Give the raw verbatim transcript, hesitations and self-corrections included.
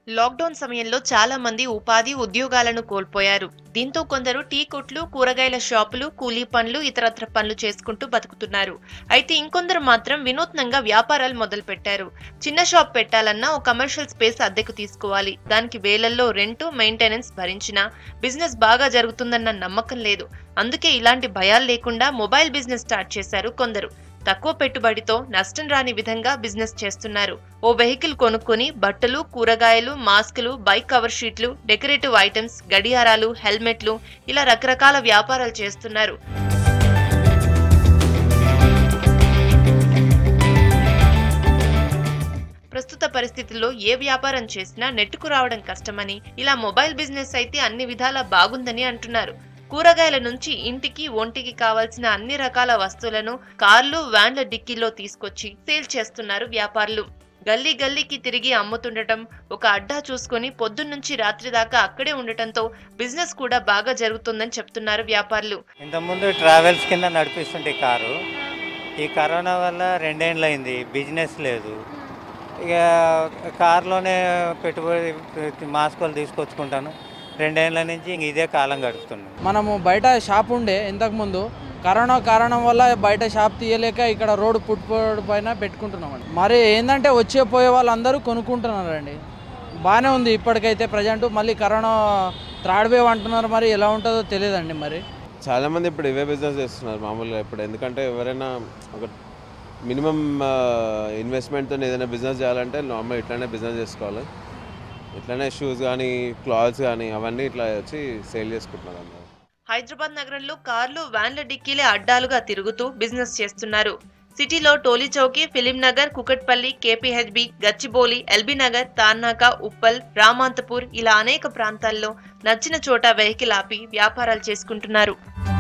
Lockdown సమయంలో చాలా మంది ఉపాధి ఉద్యోగాలను కోల్పోయారు. దీంతో కొందరు టీ కొట్లు, కూరగాయల షాపులు, కూలీ పనులు, ఇతరత్ర పనులు చేసుకుంటూ బతుకుతున్నారు. అయితే ఇంకొందరు మాత్రం వినూత్నంగా వ్యాపారాలు మొదలుపెట్టారు. చిన్న షాప్ పెట్టాలన్నా ఓ కమర్షియల్ స్పేస్ అద్దెకు తీసుకోవాలి. దానికి వేలల్లో రెంటు, మెయింటెనెన్స్ భరించినా బిజినెస్ బాగా జరుగుతుందన్న నమ్మకం లేదు. అందుకే ఇలాంటి భయాలు లేకుండా మొబైల్ బిజినెస్ స్టార్ట్ చేశారు కొందరు. తక్కువ పెట్టుబడితో నష్టం రాని విధంగా బిజినెస్ చేస్తున్నారు. ఓ వెహికల్ కొనుక్కొని బట్టలు, కూరగాయలు, మాస్కులు, బైక్ కవర్ షీట్లు, డెకరేటివ్ ఐటమ్స్, గడియారాలు, హెల్మెట్లు ఇలా రకరకాల వ్యాపారాలు చేస్తున్నారు. ప్రస్తుత పరిస్థితుల్లో ఏ వ్యాపారం చేసినా నెట్టుకు రావడం కష్టమని, ఇలా మొబైల్ బిజినెస్ అయితే అన్ని విధాలా బాగుందని అంటున్నారు. కూరగాయల నుంచి ఇంటికి, ఒంటికి కావాల్సిన అన్ని రకాల వస్తువులను కార్లు, వ్యాన్ల డిక్కీల్లో తీసుకొచ్చి సేల్ చేస్తున్నారు వ్యాపారులు. గల్లీ గల్లీకి తిరిగి అమ్ముతుండటం, ఒక అడ్డా చూసుకొని పొద్దున్నుంచి రాత్రి దాకా అక్కడే ఉండటంతో బిజినెస్ కూడా బాగా జరుగుతుందని చెప్తున్నారు వ్యాపారులు. ఇంతకుముందు ట్రావెల్స్ కింద నడిపిస్తుంటే కారు, ఈ కరోనా వల్ల రెండేళ్ళైంది బిజినెస్ లేదు. ఇక కారులోనే పెట్టుబడి మాస్కులు తీసుకొచ్చుకుంటాను. రెండేళ్ల నుంచి ఇంక ఇదే కాలం గడుపుతున్నాం. మనము బయట షాప్ ఉండే ఇంతకుముందు కరోనా కారణం వల్ల బయట షాప్ తీయలేక ఇక్కడ రోడ్డు పుట్టుపోడు పైన పెట్టుకుంటున్నామండి. మరి ఏంటంటే వచ్చే పోయే వాళ్ళందరూ కొనుక్కుంటున్నారండి. బాగానే ఉంది ఇప్పటికైతే ప్రజెంట్. మళ్ళీ కరోనా థర్డ్ వేవ్ అంటున్నారు, మరి ఎలా ఉంటుందో తెలియదండి. మరి చాలామంది ఇప్పుడు ఇవే బిజినెస్ చేస్తున్నారు మామూలుగా. ఇప్పుడు ఎందుకంటే ఎవరైనా ఒక మినిమం ఇన్వెస్ట్మెంట్తో ఏదైనా బిజినెస్ చేయాలంటే నార్మల్ ఇట్లానే బిజినెస్ చేసుకోవాలి. ఇట్లానే షూస్ కానీ, క్లాత్స్ కానీ అవన్నీ ఇట్లా వచ్చి సేల్ చేసుకుంటున్నారు అందరూ. హైదరాబాద్ నగరంలో కార్లు, వ్యాన్ల డిక్కీలే అడ్డాలుగా తిరుగుతూ బిజినెస్ చేస్తున్నారు. సిటీలో టోలీ చౌకీ, ఫిలిం నగర్, కుకట్పల్లి, కేపీహెచ్బి, గచ్చిబౌలి, ఎల్బీ నగర్, తార్నాక, ఉప్పల్, రామాంతపూర్ ఇలా అనేక ప్రాంతాల్లో నచ్చిన చోట వెహికల్ ఆపి వ్యాపారాలు చేసుకుంటున్నారు.